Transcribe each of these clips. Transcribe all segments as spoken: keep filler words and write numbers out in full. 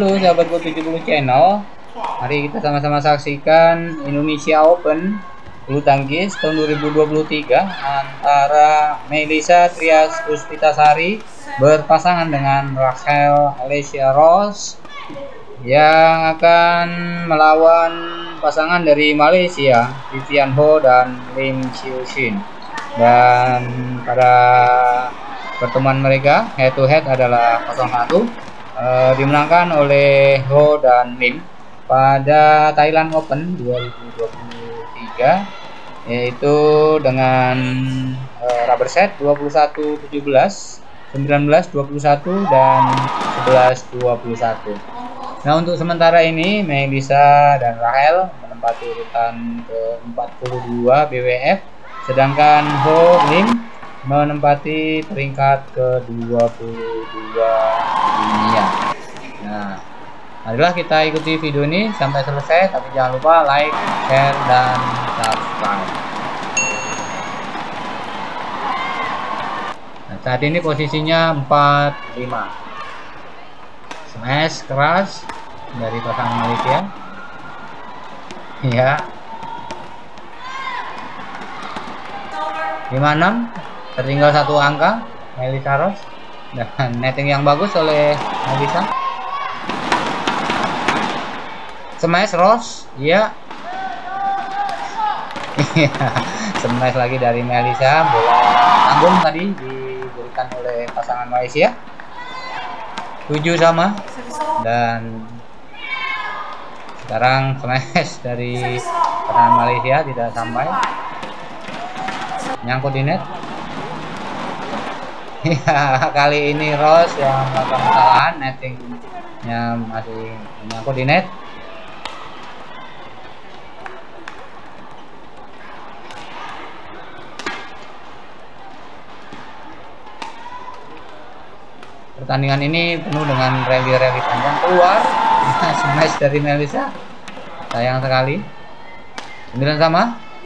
Halo sahabat tujuh puluh channel. Mari kita sama-sama saksikan Indonesia Open bulutangkis tahun dua ribu dua puluh tiga antara Meilysa Trias Puspitasari berpasangan dengan Rachel Allessya yang akan melawan pasangan dari Malaysia Vivian dan Lim Chiew Sien. Dan pada pertemuan mereka head to head adalah nol satu, eh, dimenangkan oleh Ho dan Lim pada Thailand Open dua ribu dua puluh tiga, yaitu dengan eh, rubber set dua puluh satu tujuh belas, sembilan belas dua puluh satu dan sebelas dua puluh satu. Nah, untuk sementara ini Meilysa dan Rachel menempati urutan ke empat puluh dua B W F, sedangkan Ho Lim menempati peringkat ke dua puluh dua dunia. Nah, marilah kita ikuti video ini sampai selesai, tapi jangan lupa like, share, dan subscribe. Nah, saat ini posisinya empat lima. Smash keras dari pasangan Malaysia. Ya. lima enam, tertinggal satu angka Meilysa, dan netting yang bagus oleh Meilysa. Smash Rose, iya. Smash lagi dari Meilysa, bola tanggung tadi diberikan oleh pasangan Malaysia. tujuh sama, dan sekarang smash dari pasangan Malaysia tidak sampai, nyangkut di net. Ya, kali ini Rose yang melakukan kesalahan, nettingnya masih menyangkut di net. Pertandingan ini penuh dengan rally-rally panjang. Keluar smash dari Meilysa, sayang sekali. sembilan sama.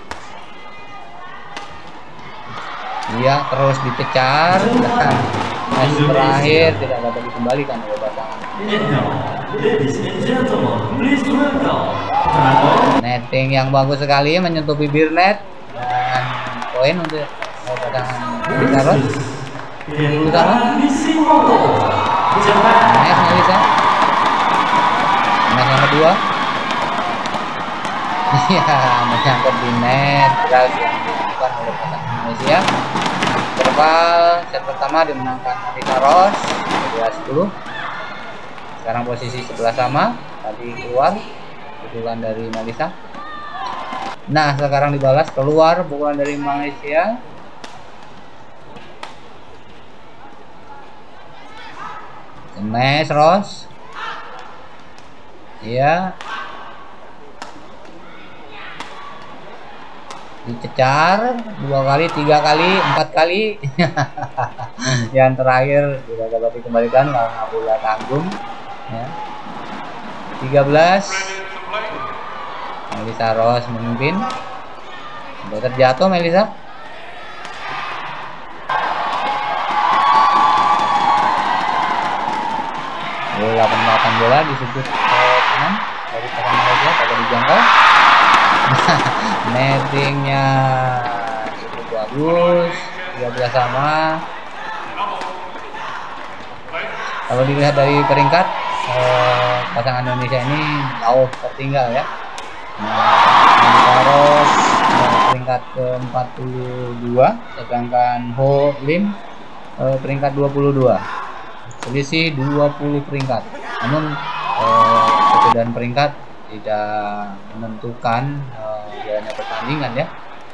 Iya, terus dicecar, dan match terakhir tidak dapat dikembalikan oleh pasangan. Netting yang bagus sekali menyentuh bibir net, dan poin untuk pasangan Meilysa. Utama Nice Meilysa. Match yang kedua. Iya, menyangkut di net, keras yang dilakukan oleh pasangan Malaysia. Interval set pertama dimenangkan Meilysa sebelas sepuluh. Sekarang posisi sebelas sama, tadi keluar pukulan dari Meilysa. Nah, sekarang dibalas, keluar pukulan dari Malaysia. Smash Rose, iya, dicecar dua kali, tiga kali, empat kali. Yang terakhir tidak dapat dikembalikan karena bola tanggung. Ya. tiga belas, Meilysa Rose memimpin. Sudah terjatuh Meilysa. Bola penempatan bola disebut ke kanan dari pasangan Malaysia, tidak dijangkau. Nettingnya cukup bagus, tiga belas sama. Kalau dilihat dari peringkat, eh, pasangan Indonesia ini jauh tertinggal ya. Meilysa Rose peringkat ke empat puluh dua, sedangkan Ho Lim eh, peringkat dua puluh dua. Selisih dua puluh peringkat. Namun eh, perbedaan peringkat tidak menentukan eh, jalannya pertandingan ya.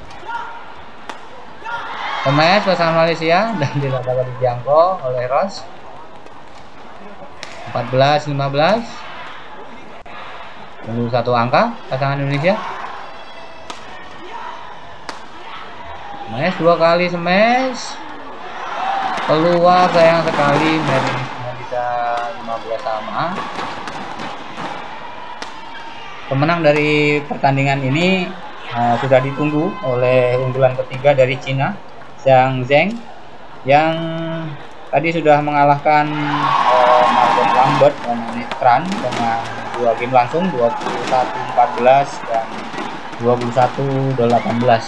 Smash pasangan Malaysia dan tidak dapat dijangkau oleh Rose. empat belas lima belas. Tunggu satu angka pasangan Indonesia. Smash dua kali smash. Keluar, sayang sekali. Meilysa lima belas sama. Pemenang dari pertandingan ini uh, sudah ditunggu oleh unggulan ketiga dari Cina, Zhang Zheng, yang tadi sudah mengalahkan uh, Margot Lam Bird dan Tran dengan dua game langsung dua puluh satu empat belas dan dua puluh satu delapan belas.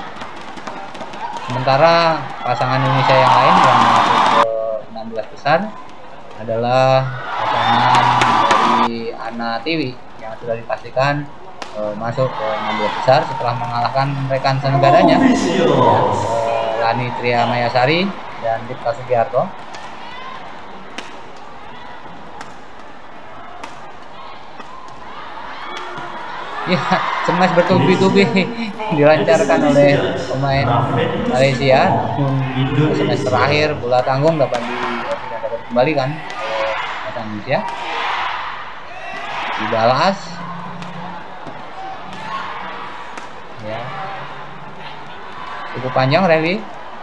Sementara pasangan Indonesia yang lain yang masuk ke enam belas besar adalah pasangan dari Ana Tiwi yang sudah dipastikan uh, masuk ke enam belas besar setelah mengalahkan rekan senegaranya ya, uh, Lani Tria Mayasari dan Dipta Sugiharto. Ya, smash bertubi-tubi dilancarkan oleh pemain Malaysia. Smash terakhir bola tanggung dapat di tidak dapat kembalikan oleh pasangan Indonesia. Dibalas. Ya. Cukup panjang rally.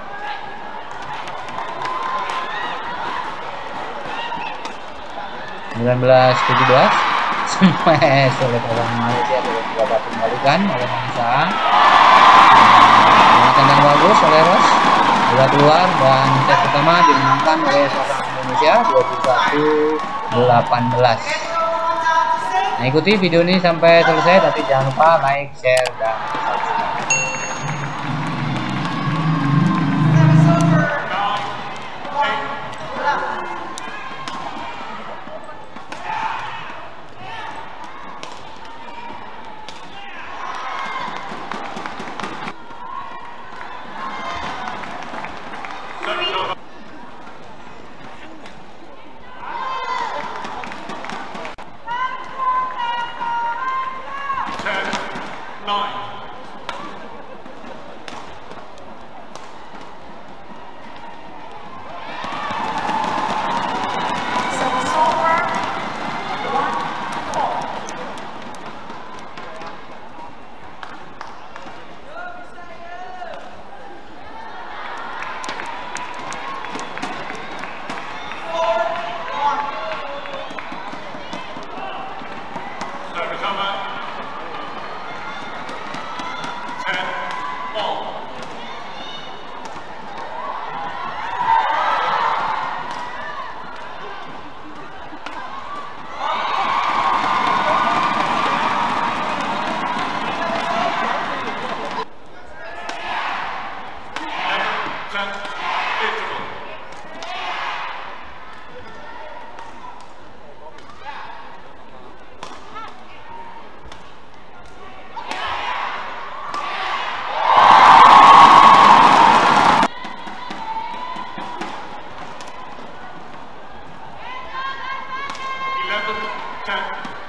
sembilan belas tujuh belas. Smash oleh pasangan Malaysia tidak dapat dikembalikan oleh Meilysa. Tendang bagus oleh Ros, bola keluar dan set pertama dimenangkan oleh pasangan Indonesia dua puluh satu delapan belas. Nah, ikuti video ini sampai selesai, tapi jangan lupa like, share, dan subscribe. eleven ten.